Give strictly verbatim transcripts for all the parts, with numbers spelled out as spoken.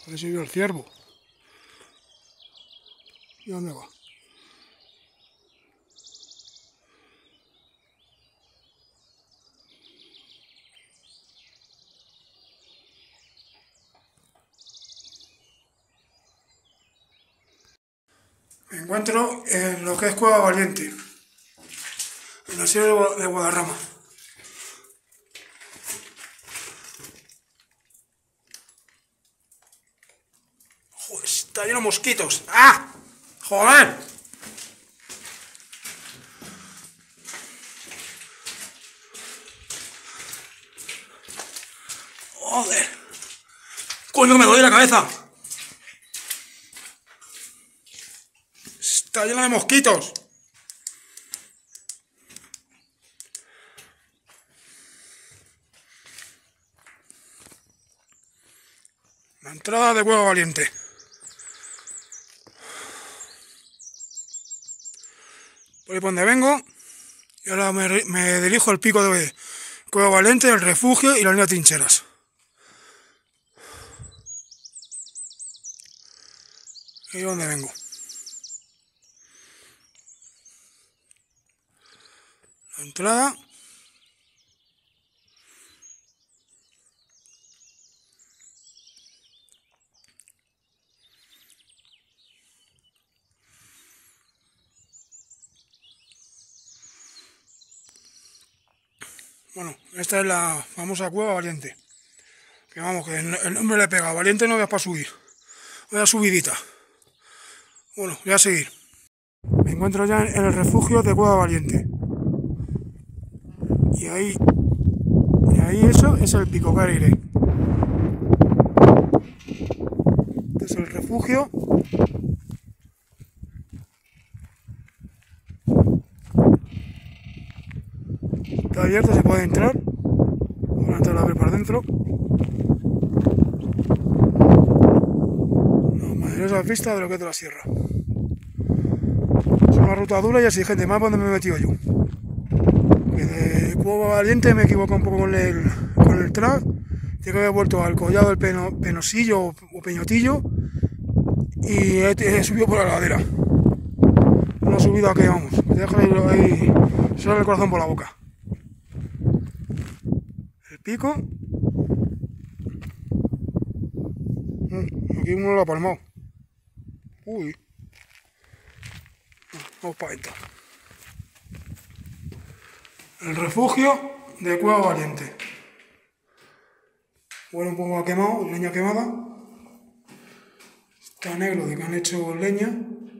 A ver si veo el ciervo. ¿Y dónde va? Me encuentro en lo que es Cueva Valiente, en la sierra de Guadarrama. Joder, está lleno de mosquitos. ¡Ah! ¡Joder! ¡Joder! ¡Coño, me duele la cabeza! Está lleno de mosquitos. La entrada de Cueva Valiente. Por ahí por donde vengo. Y ahora me, me dirijo al pico de Cueva Valiente, el refugio y la línea de trincheras. Ahí es donde vengo. La entrada. Bueno, esta es la famosa Cueva Valiente. Que vamos, que el nombre le pega. Valiente no voy a para subir. Voy a subidita. Bueno, voy a seguir. Me encuentro ya en el refugio de Cueva Valiente. Y ahí, y ahí eso es el Pico Carire. Este es el refugio. Está abierto, se puede entrar. Voy a entrar a ver para adentro. Una maravillosa vista de lo que es de la sierra. Es una ruta dura y así, gente, más donde me he metido yo. Que de Cueva Valiente me equivoco un poco con el, con el track. Tengo que haber vuelto al collado del peno, Penosillo o, o Peñotillo. Y he, he subido por la ladera. Una subida que vamos, me deja ahí, ahí sale el corazón por la boca. El pico. Aquí uno lo ha palmado. Uy. Vamos para adentro. El refugio de Cueva Valiente. Huele un poco a quemado, leña quemada. Está negro de que han hecho leña.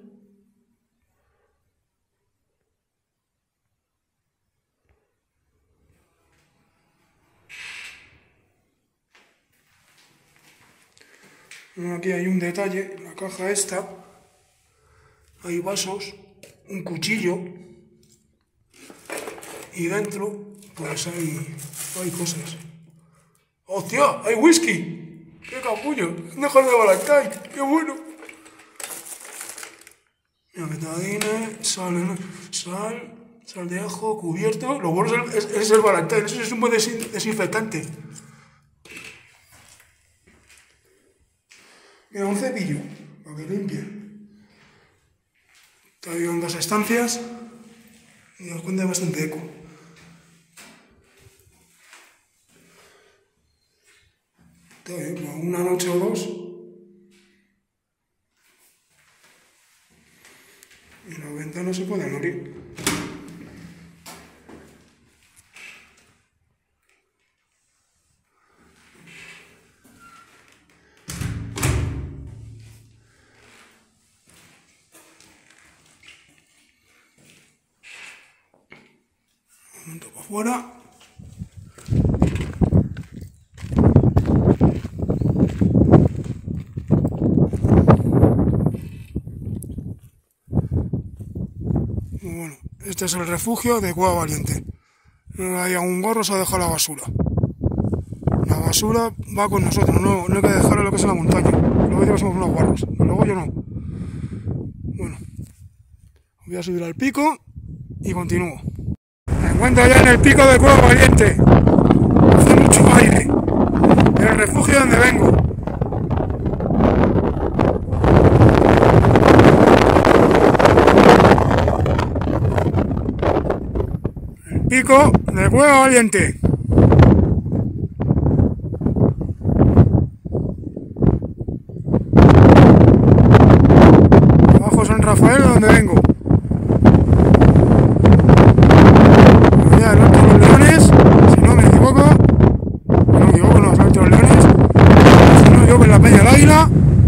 Aquí hay un detalle, en la caja esta hay vasos, un cuchillo y dentro pues hay, hay cosas. ¡Hostia! ¡Hay whisky! ¡Qué capullo! ¡Un dejar de Valentine! ¡Qué bueno! Mira, betadine, sal, sal, sal de ajo, cubierto. Lo bueno es el, es, es el Valentine, eso es un buen desin, desinfectante. Mira, un cepillo, para que limpie. Todavía en dos estancias y nos cuenta bastante eco. Está bien, pues una noche o dos. Y las ventanas se pueden abrir. Un momento para afuera. Bueno, este es el refugio de Cueva Valiente. Ahí a un gorro se ha dejado la basura. La basura va con nosotros, no, no hay que dejarla lo que es en la montaña. Luego digo que somos unos guarros, pero luego yo no. Bueno, voy a subir al pico y continúo. Me encuentro ya en el pico de Cueva Valiente. Hace mucho aire. En el refugio donde vengo. pico de Cueva Valiente. Abajo San Rafael, donde vengo. Allá el Alto de los Leones, si no me equivoco. No me equivoco, no, es el Alto de los Leones. Si no me equivoco, en la Peña del Águila.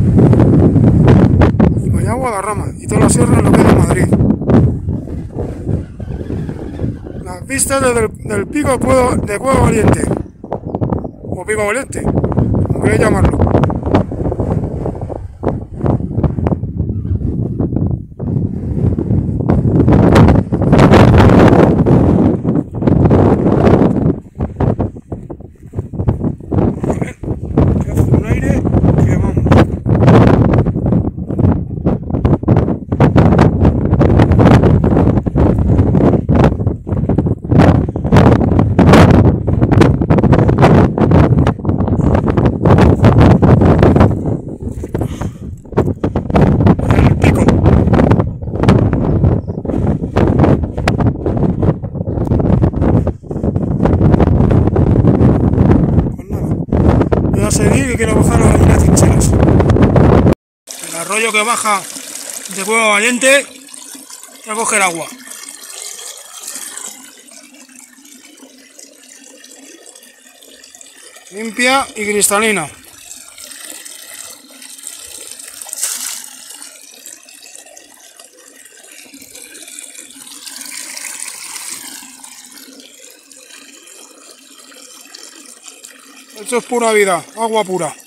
Y para allá Guadarrama. Y toda la sierra en lo que es de Madrid. Las vistas desde el, del pico de Cueva, de Cueva Valiente. O Pico Valiente, como queréis llamarlo. A seguir, que quiero bajar las gallinas cincheras. El arroyo que baja de Cueva Valiente a coger agua. Limpia y cristalina. Esto es pura vida, agua pura.